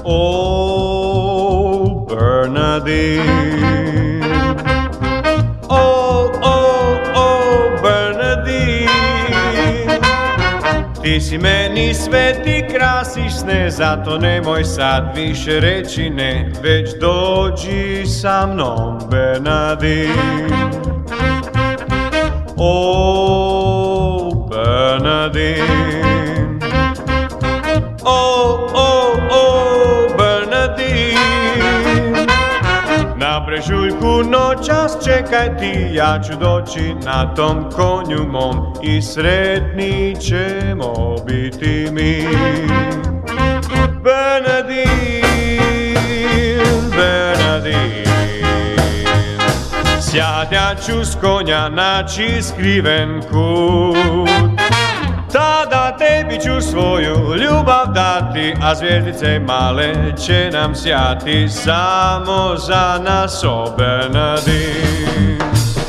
Oh, Bernardine. Oh, oh, oh, Bernardine. Ti si meni sve, ti krasiš sne, zato nemoj sad više reći ne, već dođi sa mnom, Bernardine. Oh, Bernardine. Oh, oh, oh, Bernardine. Na brežuljku noćas čekaj ti, ja ću doći na tom konju mom i sretni ćemo biti mi. Bernardine, Bernardine. Sjadjat ću s konja naći skriven kut, tada tebi ću svoju ljubav dati, a zvijezdice male će nam sjati samo za nas, o Bernardine.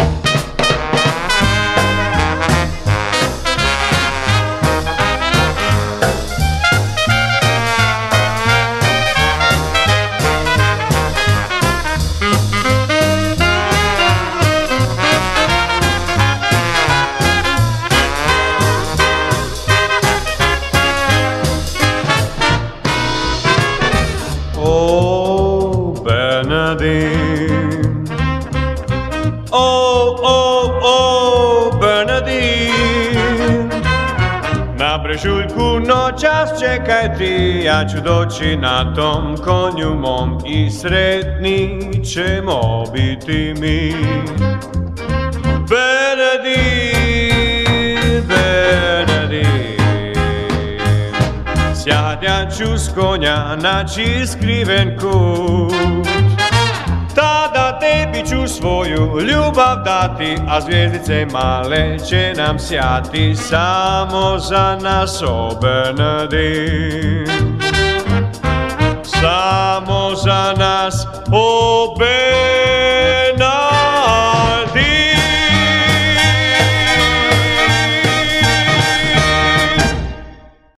Oh, Bernardine. Oh, oh, oh, Bernardine. Na brežuljku noćas čekaj ti, ja ću doći na tom konju mom i sretni ćemo biti mi. Bernardine, Bernardine. Sjadjat ću s konja naći skriven kut, tada tebi ću svoju ljubav dati, a zvijezdice male će nam sjati samo za nas, o Bernardine. Samo za nas, o Bernardine.